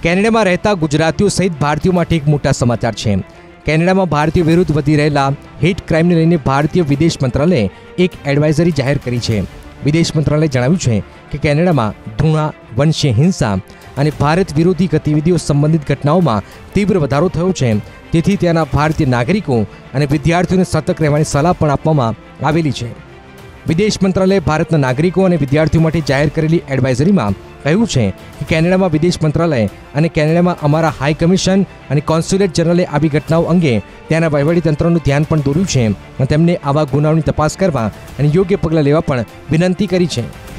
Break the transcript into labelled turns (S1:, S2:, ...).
S1: કેનેડામાં રહેતા ગુજરાતીઓ સહિત ભારતીયો માટે એક મોટા સમાચાર છે। કેનેડામાં ભારતીયો વિરુદ્ધ વધી રહેલા હેટ ક્રાઇમને લઈને ભારતીય વિદેશ મંત્રાલયે એક એડવાઇઝરી જાહેર કરી છે। વિદેશ મંત્રાલયે જણાવ્યું છે કે કેનેડામાં ધૃણા, વંશીય હિંસા અને ભારત વિરોધી ગતિવિધિઓ સંબંધિત ઘટનાઓમાં તીવ્ર વધારો થયો છે, તેથી ત્યાંના ભારતીય નાગરિકો અને વિદ્યાર્થીઓને સતર્ક રહેવાની સલાહ પણ આપવામાં આવેલી છે। વિદેશ મંત્રાલયે ભારતના નાગરિકો અને વિદ્યાર્થીઓ માટે જાહેર કરેલી એડવાઇઝરીમાં કહ્યું છે કે કેનેડામાં વિદેશ મંત્રાલય અને કેનેડામાં અમારા હાઈ કમિશન અને કોન્સ્યુલેટ જનરલે આવી ઘટનાઓ અંગે ત્યાંના વહીવટીતંત્રનું ધ્યાન પણ દોર્યું છે અને તેમને આવા ગુનાઓની તપાસ કરવા અને યોગ્ય પગલાં લેવા પણ વિનંતી કરી છે।